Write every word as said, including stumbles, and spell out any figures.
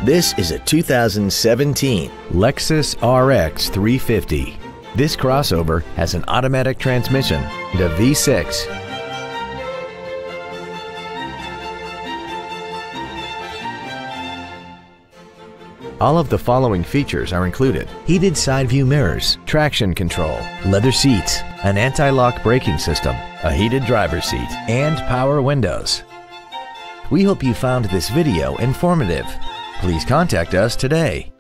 This is a two thousand seventeen Lexus R X three fifty. This crossover has an automatic transmission and a V six. All of the following features are included: heated side view mirrors, traction control, leather seats, an anti-lock braking system, a heated driver's seat, and power windows. We hope you found this video informative. Please contact us today.